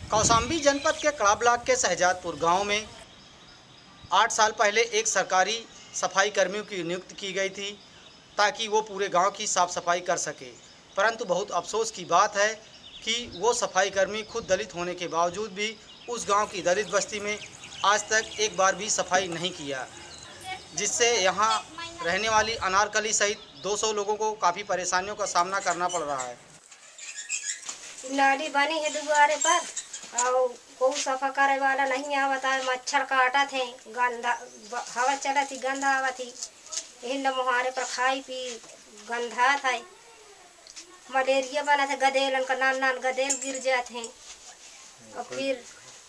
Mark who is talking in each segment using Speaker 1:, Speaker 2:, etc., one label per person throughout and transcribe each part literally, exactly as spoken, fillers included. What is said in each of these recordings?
Speaker 1: कौशाम्बी जनपद के कड़ा ब्लॉक के शहजादपुर गांव में आठ साल पहले एक सरकारी सफाई कर्मियों की नियुक्ति की गई थी ताकि वो पूरे गांव की साफ सफाई कर सके। परंतु बहुत अफसोस की बात है कि वो सफाई कर्मी खुद दलित होने के बावजूद भी उस गांव की दलित बस्ती में आज तक एक बार भी सफाई नहीं किया, जिससे यहाँ रहने वाली अनारकली सहित दो सौ लोगों को काफ़ी परेशानियों का सामना करना पड़ रहा है।
Speaker 2: नाली बनी है दुआरे पर और कोई सफा करे वाला नहीं आवता है। मच्छर काटा थे, गंदा हवा चला थी, गंदा आवा थी, इन मुहारे पर खाई पी गंधा था। मलेरिया बना था, गदेलन का नान नान गदेल गिर जाते हैं और फिर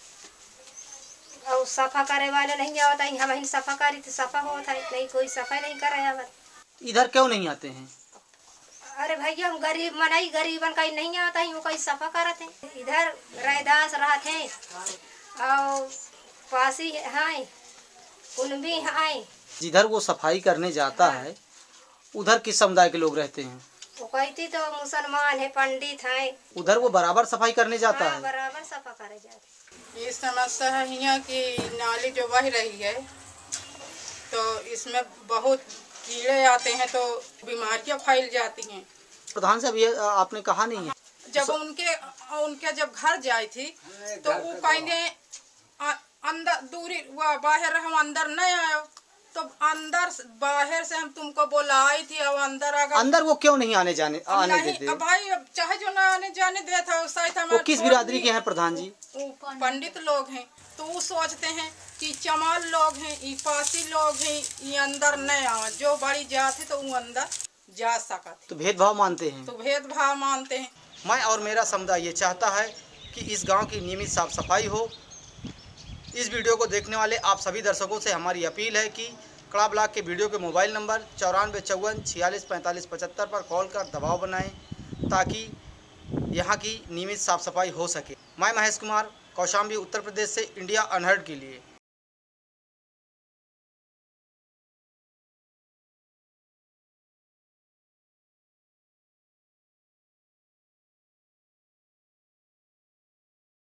Speaker 2: और सफा करे वाले नहीं आवता है। हम सफा करी तो सफा होता है, नहीं कोई सफाई नहीं कर रहा है।
Speaker 1: इधर क्यों नहीं आते हैं?
Speaker 2: अरे भैया हम गरीब मनाई गरीबन कहीं नहीं आता है, वो कहीं सफा करते हैं। इधर रैदास रहते हैं और पासी हैं, उन भी हैं।
Speaker 1: जिधर वो सफाई करने जाता है उधर किस समुदाय के लोग रहते हैं?
Speaker 2: वो कहती तो मुसलमान है, पंडित हैं।
Speaker 1: उधर वो बराबर सफाई करने जाता
Speaker 2: हाँ,
Speaker 1: है?
Speaker 2: बराबर सफा करे जाते।
Speaker 3: ये समस्या है यहाँ की नाली जो बह रही है तो इसमें बहुत कीड़े आते हैं तो बीमारियां फैल जाती हैं।
Speaker 1: प्रधान साहब, ये आपने कहा नहीं है?
Speaker 3: जब उनके उनके जब घर जाई थी तो वो कहने अंदर दूरी बाहर हम अंदर नहीं आयो, तो अंदर बाहर से हम तुमको बुलाई थी और अंदर आ गए।
Speaker 1: अंदर वो क्यों नहीं आने जाने आने
Speaker 3: नहीं, देते? भाई चाहे जो ना आने जाने दे था
Speaker 1: वो किस बिरादरी के हैं प्रधान जी?
Speaker 3: पंडित लोग हैं, तो वो सोचते हैं कि चमाल लोग हैं, ये पासी लोग हैं, ये अंदर नहीं आवा। जो बड़ी जात है तो वो अंदर जा सकते।
Speaker 1: तो भेदभाव मानते हैं?
Speaker 3: तो भेदभाव मानते हैं।
Speaker 1: मैं और मेरा समुदाय ये चाहता है कि इस गांव की नियमित साफ सफाई हो। इस वीडियो को देखने वाले आप सभी दर्शकों से हमारी अपील है कि कड़ा ब्लॉक के वीडियो के मोबाइल नंबर चौरानवे चौवन छियालीस पैंतालीस पचहत्तर पर कॉल कर दबाव बनाएं ताकि यहाँ की नियमित साफ सफाई हो सके। मैं महेश कुमार, कौशाम्बी, उत्तर प्रदेश से इंडिया अनहर्ड के लिए।